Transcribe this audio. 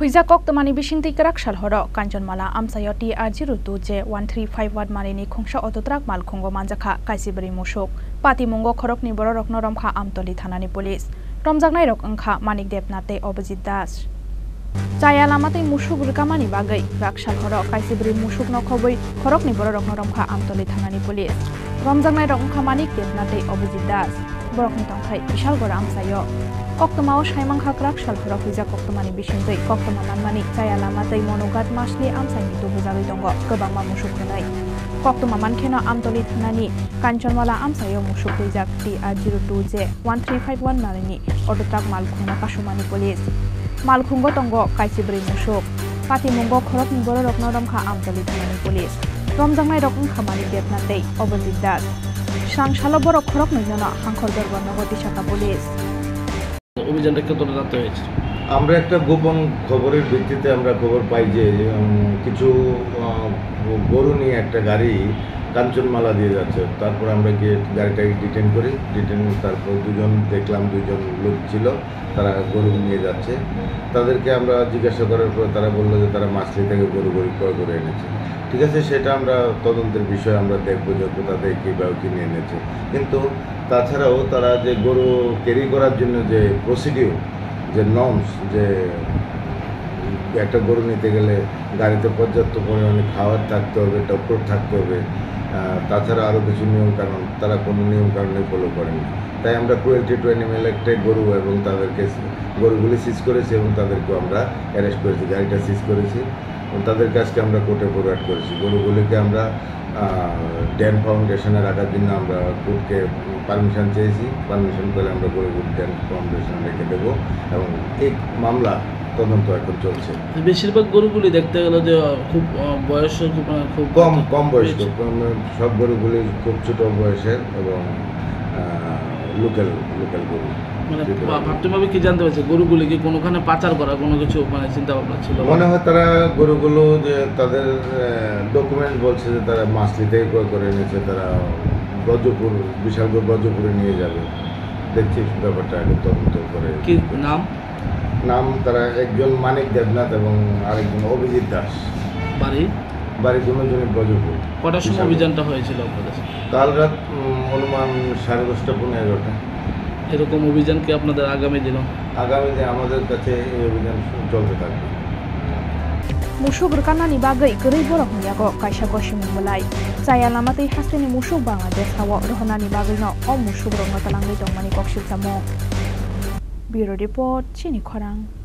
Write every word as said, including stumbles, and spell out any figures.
Huija kok temani bishinti kerak shal horo Kanchonmala amsayo T R zero two J one three five one marini khongsha ototrak mal khongo manjakha kaisibri mushuk pati mungo khorok ni borok no romkha amtoli thanani police romjaknai rok angkha manik debnate Obajit Das Chaya lamate mushuk rukamani bagai rak shal horo kaisibri mushuk no khoboi khorok ni borok no romkha amtoli thanani police romjaknai rok angkha manik debnate Obajit Das borok ni tongkhai bishal gora amsayo Koktamaw shaimang khakrak shal horo huija koktamani bisintei koktama manmani chaya lamatei monogat masli amsai mitu bujagoi tongo gobangma mushuk khonai koktama mankheno amtoli thanani Kanchonmala amsayo mushuk huijak T R zero two J one three five one marini ototrak malkhungna kasumani police malkhungo tongo kaisibri mushuk pati mungo khorok ni borok no romkha amtoli thanani police romjangnai rok khamani debnatei Obajit Das সাংশালো borok khorok nojono hangkhor dorbo nogoti shaka police অভিযানটা কতটা রাত হয়েছে আমরা একটা গোপন খবরের ভিত্তিতে আমরা খবর পাই যে কিছু গরু নিয়ে একটা গাড়ি কাঞ্চনমালা দিয়ে যাচ্ছে তারপর আমরা গিয়ে গাড়িটাকে ডিটেন করি ডিটেন তারপর দুজন দেখলাম দুজন লোক ছিল তারা গরু নিয়ে যাচ্ছে তাদেরকে আমরা জিজ্ঞাসা করার পর তারা বললো যে তারা মাছলি থেকে গরু গরু ক্রয় করে এনেছে ঠিক আছে সেটা আমরা তদন্তের বিষয় আমরা দেখব যে কোথা থেকে কীভাবে কিনে এনেছে কিন্তু তাছাড়াও তারা যে গরু ক্যারি করার জন্য যে প্রসিডিউর যে নর্মস যে একটা গরু নিতে গেলে গাড়িতে পর্যাপ্ত পরিমাণে খাবার থাকতে হবে টক্কর থাকতে হবে তাছাড়া আরও কিছু নিয়মকানুন তারা কোনো নিয়মকানুনই ফলো করেনি তাই আমরা ক্রুয়েলটি টু অ্যানিমেল অ্যাক্টে গরু এবং তাদেরকে গরুগুলি সিজ করেছি এবং তাদেরকেও আমরা অ্যারেস্ট করেছি গাড়িটা সিজ করেছি এবং তাদের কাছকে আমরা কোর্টে ফরওয়ার্ড করেছি গরুগুলিকে আমরা ড্যান ফাউন্ডেশনে রাখার জন্য আমরা কোর্টকে পারমিশন চেয়েছি পারমিশন পেলে আমরা গরুগুলি ড্যান ফাউন্ডেশনে রেখে দেবো এবং এই মামলা তদন্ত এখন চলছে বেশিরভাগ গরুগুলি দেখতে গেল যে খুব বয়স খুব কম কম বয়স্ক সব গরুগুলি খুব ছোট বয়সের এবং লোকাল লোকাল গরু মানে ভাবতেভাবে কি জানতে পারছে গরুগুলি কি কোনোখানে পাচার করা কোনো কিছু মানে চিন্তা ভাবনা ছিল মনে হয় তারা গরুগুলো যে তাদের ডকুমেন্ট বলছে যে তারা মাছলি থেকে ক্রয় করে এনেছে তারা ব্রজপুর বিশালগড় ব্রজপুরে নিয়ে যাবে দেখছি ব্যাপারটা আগে তদন্ত করে কি নাম নাম তারা একজন মানিক দেবনাথ এবং আরেকজন অভিজিৎ দাস বাড়ি বাড়ি দুজনই ব্রজপুর কটার সময় অভিযানটা হয়েছিল আপনাদের কাল রাত অনুমান সাড়ে দশটা পনেরো এগারোটা এরকম অভিযান কি আপনাদের আগামী দিন আগামী দিনে আমাদের কাছে এই অভিযান চলতে থাকবে Mushuk rukanani bagai geri borok niago kaisa gosim mulai chaya lamatei hasteni mushuk Bangladesh hawo rohonani bagai no o mushuk rok no talangai tongmani koksik jamo Bureau Report Chini Khorang